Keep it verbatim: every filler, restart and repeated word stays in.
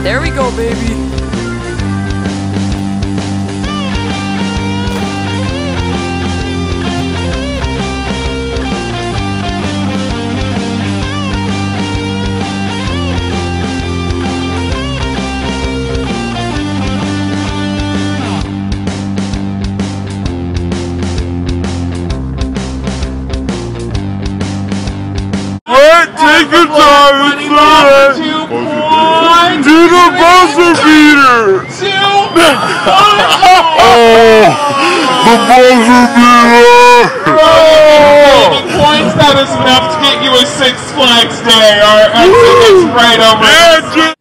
There we go, baby. Take your time, it's alright. Do the buzzer beater! Oh, the buzzer beater! Oh! Points, that is enough to get you a Six Flags day. Our, our ticket's right over.